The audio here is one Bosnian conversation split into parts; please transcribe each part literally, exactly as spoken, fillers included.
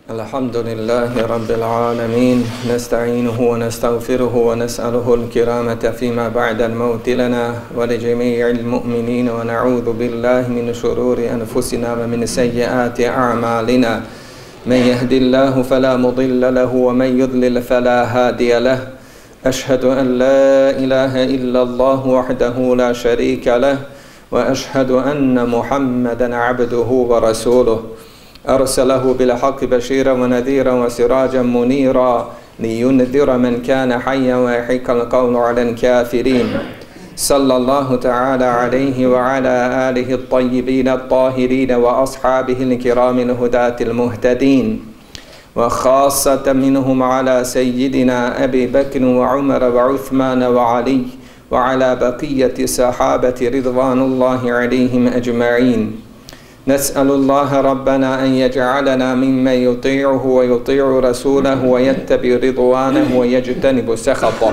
الحمد لله رب العالمين نستعينه ونستغفره ونسأله الكرامة فيما بعد الموت لنا ولجميع المؤمنين ونعوذ بالله من شرور أنفسنا ومن سيئات أعمالنا من يهد الله فلا مضل له ومن يضلل فلا هادي له أشهد أن لا إله إلا الله وحده لا شريك له وأشهد أن محمدا عبده ورسوله أرسله بالحق بشيرا ونذيرا وسراجا منيرا لينذر من كان حيا ويحق القول على الكافرين صلى الله تعالى عليه وعلى آله الطيبين الطاهرين وأصحابه الكرام الهداة المهتدين وخاصة منهم على سيدنا أبي بكر وعمر وعثمان وعلي وعلى بقية صحابة رضوان الله عليهم أجمعين. نسأل الله ربنا أن يجعلنا ممن يطيعه ويطيع رسوله ويتبع رضوانه ويجتنب سخطه.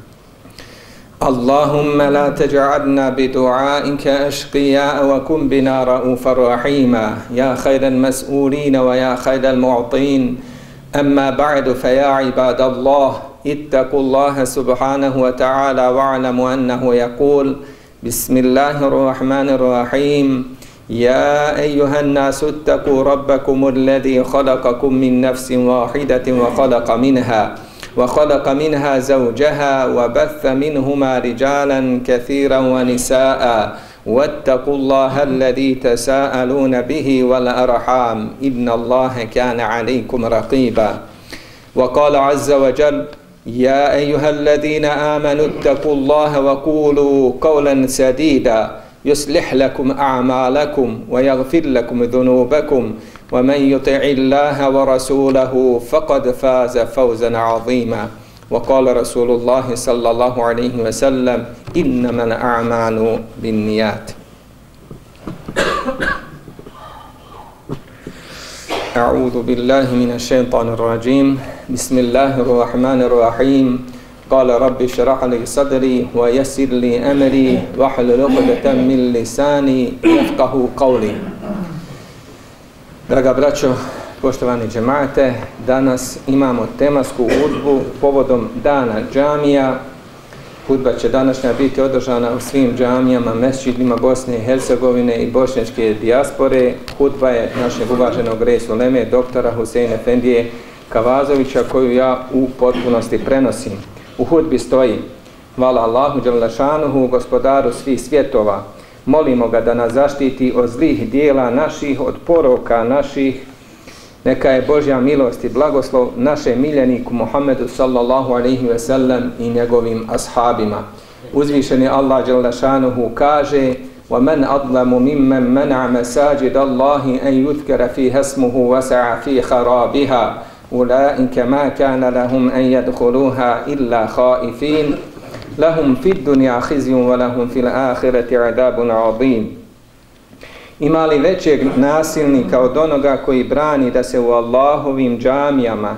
اللهم لا تجعلنا بدعائك أشقياء وكن بنا رؤوفا رحيما يا خير المسؤولين ويا خير المعطين. أما بعد فيا عباد الله اتقوا الله سبحانه وتعالى واعلموا أنه يقول بسم الله الرحمن الرحيم يا أيها الناس اتقوا ربكم الذي خلقكم من نفس واحدة وخلق منها وخلق منها زوجها وبث منهما رجالا كثيرا ونساء واتقوا الله الذي تساءلون به والأرحام إن الله كان عليكم رقيبا. وقال عز وجل يا أيها الذين آمنوا اتقوا الله وقولوا قولا سديدا يصلح لكم أعمالكم ويغفر لكم ذنوبكم ومن يطع الله ورسوله فقد فاز فوزا عظيما. وقال رسول الله صلى الله عليه وسلم إنما الأعمال بالنيات. أعوذ بالله من الشيطان الرجيم بسم الله الرحمن الرحيم قال رب اشرح لي صدري ويسر لي أمري واحلل عقدة من لساني يفقهوا قولي. Draga braćo, poštovani džemate, danas imamo tematsku hudbu povodom dana džamija. Hudba će današnja biti održana u svim džamijama, mesdžidima Bosne i Hercegovine i bošnjačke dijaspore. Hudba je našeg uvaženog reis uleme, doktora Huseina Efendije Kavazovića, koju ja u potpunosti prenosim. U hudbi stoji: hvala Allahu dželešanuhu, gospodaru svih svjetova. Molimo ga da nas zaštiti od zlih dijela naših, od poroka naših. Neka je Božja milost i blagoslov našem miljeniku Muhammedu sallallahu alaihi ve sellem i njegovim ashabima. Uzvišeni Allah dželešanuhu kaže: وَمَنْ أَظْلَمُ مِمَّنْ مَنَعَ مَسَاجِدَ اللَّهِ أَنْ يُذْكَرَ فِيهَا اسْمُهُ وَسَعَى فِي خَرَابِهَا أولئك ما كان لهم أن يدخلوها إلا خائفين لهم في الدنيا خزي ولهم في الآخرة عذاب عظيم. Ima li većeg nasilnika od onoga koji brani da se u Allahovim džamijama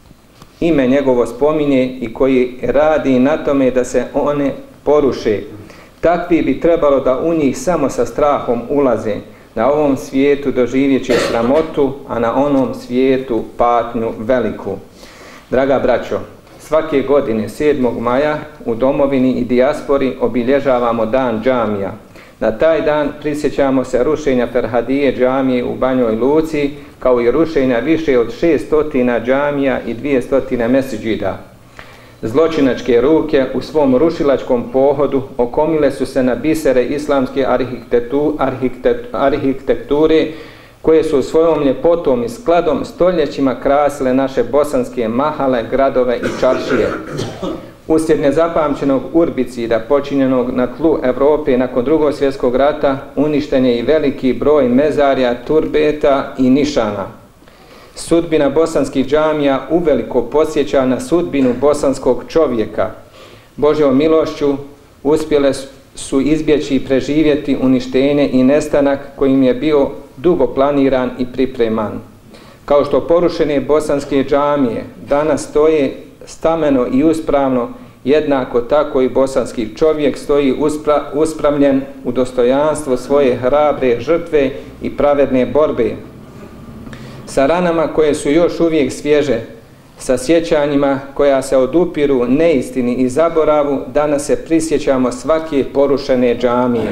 ime njegovo spominje i koji radi na tome da se one poruše? Takvi bi trebalo da u njih samo sa strahom ulaze. Na ovom svijetu doživjet će sramotu, a na onom svijetu patnju veliku. Draga braćo, svake godine sedmog maja u domovini i dijaspori obilježavamo dan džamija. Na taj dan prisjećamo se rušenja Ferhadije džamije u Banjoj Luci, kao i rušenja više od šeststo džamija i dvjesto mesdžida. Zločinačke ruke u svom rušilačkom pohodu okomile su se na bisere islamske arhitektu, arhitektu, arhitekture koje su svojom ljepotom i skladom stoljećima krasile naše bosanske mahale, gradove i čaršije. Uslijed nezapamćenog urbicida počinjenog na tlu Evrope nakon drugog svjetskog rata uništen je i veliki broj mezarja, turbeta i nišana. Sudbina bosanskih džamija uveliko podsjeća na sudbinu bosanskog čovjeka. Božjom milošću uspjele su izbjeći i preživjeti uništenje i nestanak kojim je bio dugo planiran i pripreman. Kao što porušene bosanske džamije danas stoje stameno i uspravno, jednako tako i bosanski čovjek stoji uspra, uspravljen u dostojanstvo svoje hrabre žrtve i pravedne borbe. sa ranama koje su još uvijek svježe, sa sjećanjima koja se odupiru neistini i zaboravu, danas se prisjećamo svake porušene džamije.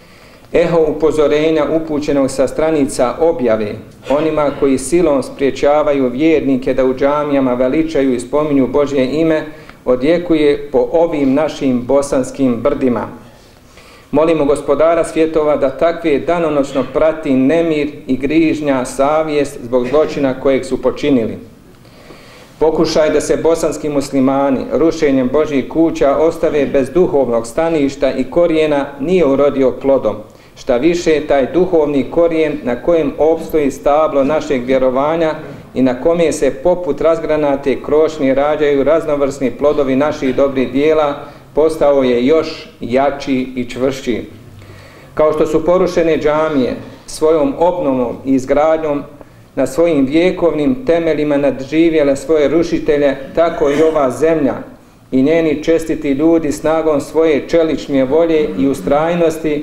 Eho upozorenja upućenog sa stranica objave onima koji silom spriječavaju vjernike da u džamijama veličaju i spominju Božje ime odjekuje po ovim našim bosanskim brdima. Molimo Gospodara svjetova da takve danonoćno prati nemir i grižnja savjest zbog zločina kojeg su počinili. Pokušaj da se bosanski muslimani rušenjem Božjih kuća ostave bez duhovnog staništa i korijena nije urodio plodom. Šta više, taj duhovni korijen na kojem opstoji stablo našeg vjerovanja i na kome se poput razgranate krošnje rađaju raznovrsni plodovi naših dobrih dijela, postao je još jači i čvršći. Kao što su porušene džamije svojom obnovom i izgradnjom na svojim vjekovnim temeljima nadživjele svoje rušitelje, tako i ova zemlja i njeni čestiti ljudi snagom svoje čelične volje i ustrajnosti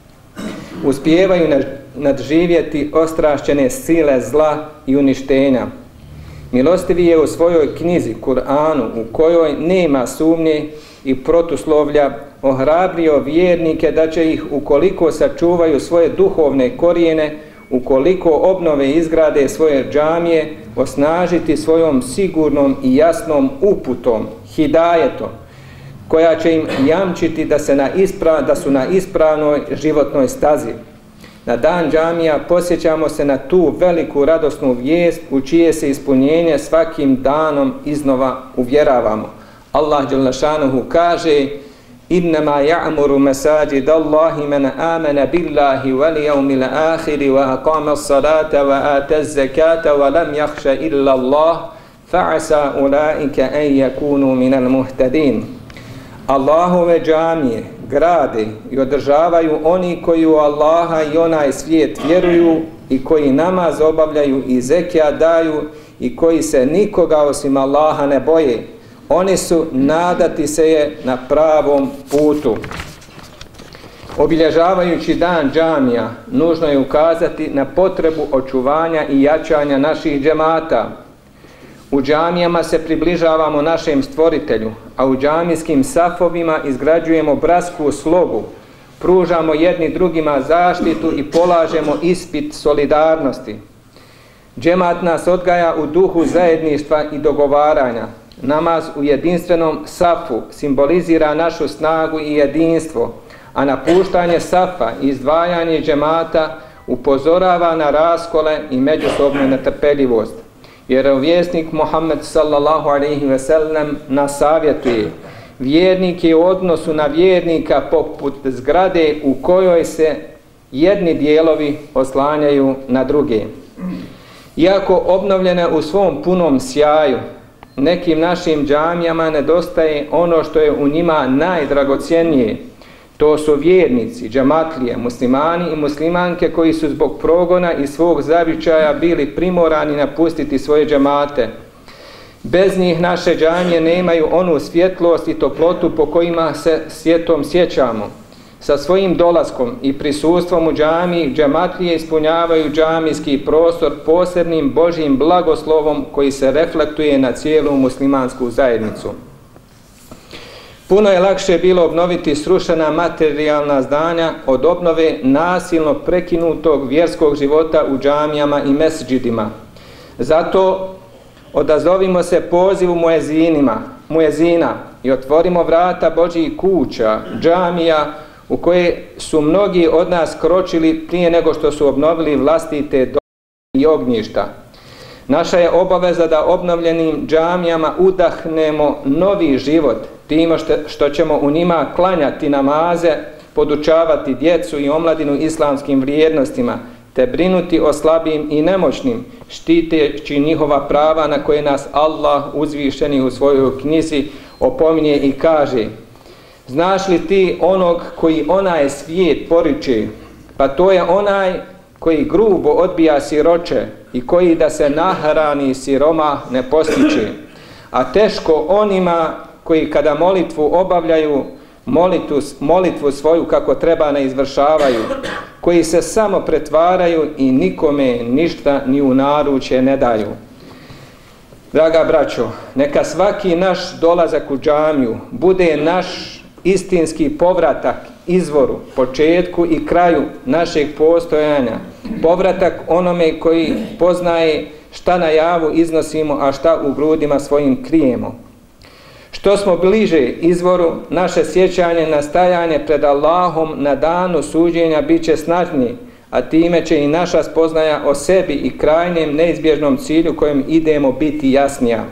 uspijevaju nadživjeti ostrašćene sile zla i uništenja. Milostivi je u svojoj knjizi Kur'anu, u kojoj nema sumnje i protuslovlja, ohrabrio vjernike da će ih, ukoliko sačuvaju svoje duhovne korijene, ukoliko obnove i izgrade svoje džamije, osnažiti svojom sigurnom i jasnom uputom, hidajetom, koja će im jamčiti da, se na ispra, da su na ispravnoj životnoj stazi. Na dan džamija posjećamo se na tu veliku radosnu vijest u čije se ispunjenje svakim danom iznova uvjeravamo. Allah dželle šanuhu kaže: Innama ya'muru masajid Allahi man amana billahi wal yawmil akhir wa aqama as-salata wa ata az-zakata wa lam yakhsha illa Allah fa'asa ulaika an yakunu min al-muhtadin. Allahove džamije grade i održavaju oni koji u Allaha i onaj svijet vjeruju i koji namaz obavljaju i zekijat daju i koji se nikoga osim Allaha ne boje. Oni su, nadati se je, na pravom putu. Obilježavajući dan džamija, nužno je ukazati na potrebu očuvanja i jačanja naših džemata. U džamijama se približavamo našem stvoritelju, a u džamijskim safovima izgrađujemo bratsku slogu, pružamo jedni drugima zaštitu i polažemo ispit solidarnosti. Džemat nas odgaja u duhu zajedništva i dogovaranja. Namaz u jedinstvenom safu simbolizira našu snagu i jedinstvo, a napuštanje safa i izdvajanje džemata upozorava na raskole i međusobnu netrpeljivost. Vjerovjesnik Muhammed sallallahu alejhi ve sellem nas savjetuje: vjernik je u odnosu na vjernika poput zgrade u kojoj se jedni dijelovi oslanjaju na druge. Iako obnovljene u svom punom sjaju, nekim našim džamijama nedostaje ono što je u njima najdragocjenije. To su vjernici, džamatlije, muslimani i muslimanke koji su zbog progona i svog zavičaja bili primorani napustiti svoje džamate. Bez njih naše džamije nemaju onu svjetlost i toplotu po kojima se svijetom sjećamo. Sa svojim dolaskom i prisustvom u džamiji, džamatlije ispunjavaju džamijski prostor posebnim Božjim blagoslovom koji se reflektuje na cijelu muslimansku zajednicu. Puno je lakše bilo obnoviti srušena materijalna zdanja od obnove nasilno prekinutog vjerskog života u džamijama i mesdžidima. Zato odazovimo se pozivu muezinima, muezina i otvorimo vrata Božjih kuća, džamija, u koje su mnogi od nas kročili prije nego što su obnovili vlastite domove i ognjišta. Naša je obaveza da obnovljenim džamijama udahnemo novi život, time što ćemo u njima klanjati namaze, podučavati djecu i omladinu islamskim vrijednostima, te brinuti o slabim i nemoćnim, štiteći njihova prava na koje nas Allah uzvišeni u svojoj knjizi opominje i kaže: znaš li ti onog koji onaj svijet poriče? Pa to je onaj koji grubo odbija siroče i koji da se nahrani siroma ne postiče. A teško onima koji kada molitvu obavljaju molitvu, molitvu svoju kako treba ne izvršavaju, koji se samo pretvaraju i nikome ništa ni u naručje ne daju. Draga braćo, neka svaki naš dolazak u džamiju bude naš istinski povratak izvoru, početku i kraju našeg postojanja, povratak onome koji poznaje šta na javu iznosimo, a šta u grudima svojim krijemo. Što smo bliže izvoru, naše sjećanje na stajanje pred Allahom na danu suđenja bit će snažnije, a time će i naša spoznaja o sebi i krajnjem neizbježnom cilju kojem idemo biti jasnija.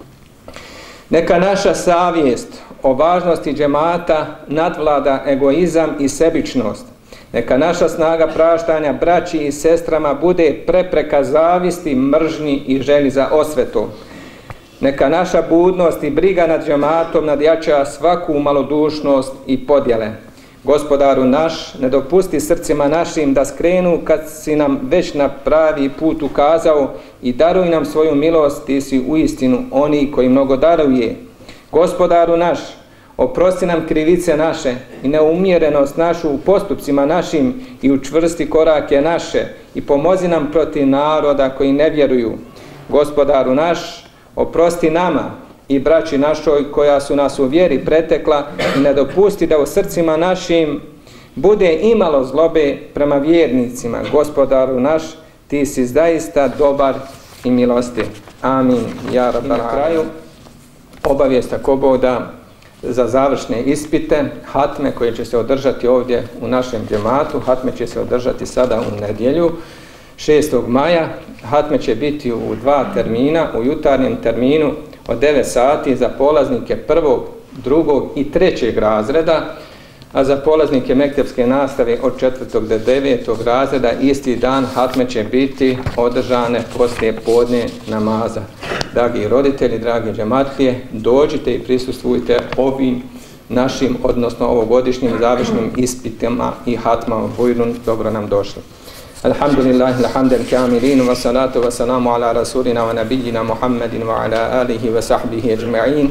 Neka naša savjest o važnosti džemata nadvlada egoizam i sebičnost. Neka naša snaga praštanja braći i sestrama bude prepreka zavisti, mržnji i želji za osvetom. Neka naša budnost i briga nad džematom nadjača svaku malodušnost i podjele. Gospodaru naš, ne dopusti srcima našim da skrenu kad si nam već na pravi put ukazao i daruj nam svoju milost, ti si uistinu oni koji mnogo daruje. Gospodaru naš, oprosti nam krivice naše i neumjerenost našu u postupcima našim i učvrsti korake naše i pomozi nam protiv naroda koji ne vjeruju. Gospodaru naš, oprosti nama i braći našoj koja su nas u vjeri pretekla i ne dopusti da u srcima našim bude imalo zlobe prema vjernicima. Gospodaru naš, ti si zaista dobar i milostiv. Amin. Ja rabbal alamin. Na kraju obavijest ako Bog da za završne ispite, hatme koje će se održati ovdje u našem džematu. Hatme će se održati sada u nedjelju, šestog maja. Hatme će biti u dva termina, u jutarnjem terminu od devet sati za polaznike prvog, drugog i trećeg razreda, a za polaznike mektepske nastave od četvrtog do devetog razreda isti dan hatme će biti održane poslije podne namaza. Dragi roditelji, dragi džematlije, dođite i prisustvujte ovim našim, odnosno ovogodišnjim završnim ispitima i hatmama. Bujrun, dobro nam došli. Alhamdulillahi alhamdan kamilin wa salatu wa salamu ala rasulina wa nabiyina Muhammadin wa ala alihi wa sahbihi ajma'in.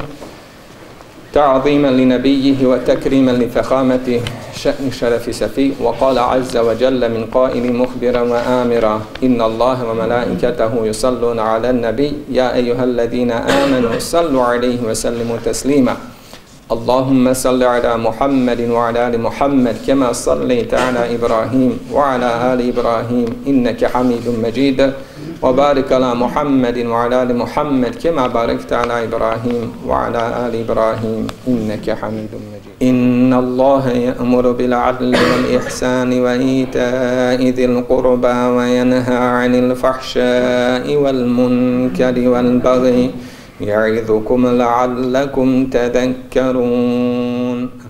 تعظيما لنبيه وتكريما لفخامة شأن شرف سفيه. وقال عز وجل من قائل مخبرا وآمرا إن الله وملائكته يصلون على النبي يا أيها الذين آمنوا صلوا عليه وسلموا تسليما. اللهم صل على محمد وعلى آل محمد كما صليت على إبراهيم وعلى آل إبراهيم إنك حميد مجيد. وبارك على محمد وعلى آل محمد كما باركت على إبراهيم وعلى آل إبراهيم إنك حميد مجيد. إن الله يأمر بالعدل والإحسان وإيتاء ذي القربى وينهى عن الفحشاء والمنكر والبغي يعظكم لعلكم تذكرون.